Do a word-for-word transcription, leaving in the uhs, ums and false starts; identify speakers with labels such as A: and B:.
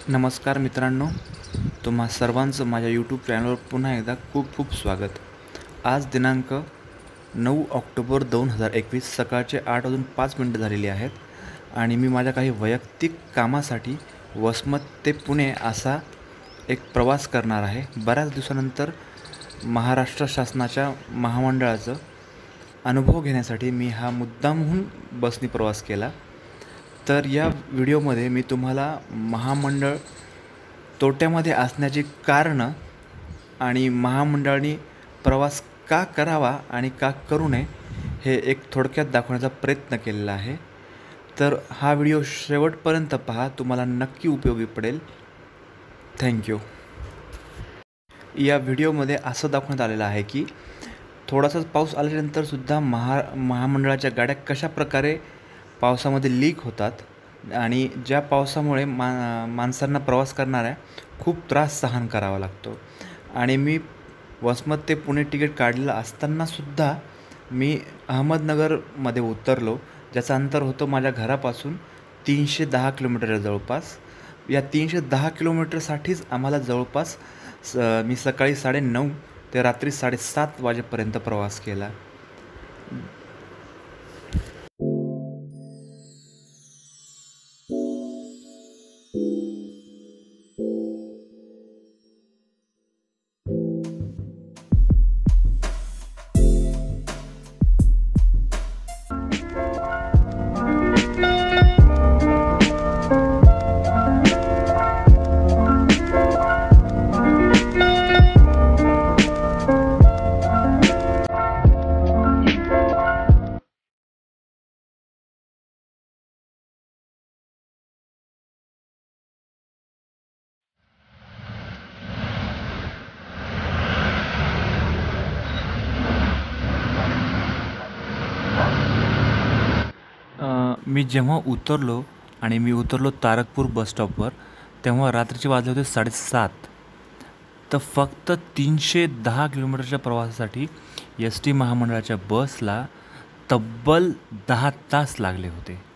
A: नमस्कार मित्रांनो, तुम्हा सर्वांचं माझ्या यूट्यूब चॅनलवर पुन्हा एकदा खूप खूप स्वागत. आज दिनांक नऊ ऑक्टोबर दोन हजार एकवीस सकाळचे आठ वाजून पाच मिनटं झालेली आहेत आणि मी माझ्या काही वैयक्तिक कामासाठी वसमत ते पुणे असा एक प्रवास करणार आहे. बऱ्याच दिवसानंतर महाराष्ट्र शासनाच्या महामंडळाचं अनुभव घेण्यासाठी मी हा मुद्दामहून बसनी प्रवास केला. तर या व्हिडिओमध्ये मी तुम्हाला महामंडळ तोट्यामध्ये असण्याची कारणं आणि महामंडळाने प्रवास का करावा आणि का करू नये हे एक थोडक्यात दाखवण्याचा प्रयत्न केलेला आहे. तर हा व्हिडिओ शेवटपर्यंत पहा, तुम्हाला नक्की उपयोगी पडेल. थँक्यू. या व्हिडिओमध्ये असं दाखवण्यात आलेलं आहे की थोडासाच पाऊस आल्यानंतरसुद्धा महा महामंडळाच्या गाड्या कशाप्रकारे पावसामध्ये लीक होतात आणि ज्या पावसामुळे मा माणसांना प्रवास करणाऱ्या खूप त्रास सहन करावा लागतो. आणि मी वसमत ते पुणे तिकीट काढलेलं असतानासुद्धा मी अहमदनगरमध्ये उतरलो, ज्याचं अंतर होतं माझ्या घरापासून तीनशे दहा किलोमीटर जवळपास. या तीनशे दहा किलोमीटरसाठीच आम्हाला जवळपास स मी सकाळी साडेनऊ ते रात्री साडेसात वाजेपर्यंत प्रवास केला. मी जेव्हा उतरलो आणि मी उतरलो तारकपूर बसस्टॉपवर, तेव्हा रात्रीचे वाजले होते साडेसात. तर फक्त तीनशे दहा किलोमीटरच्या प्रवासासाठी एस टी महामंडळाच्या बसला तब्बल दहा तास लागले होते.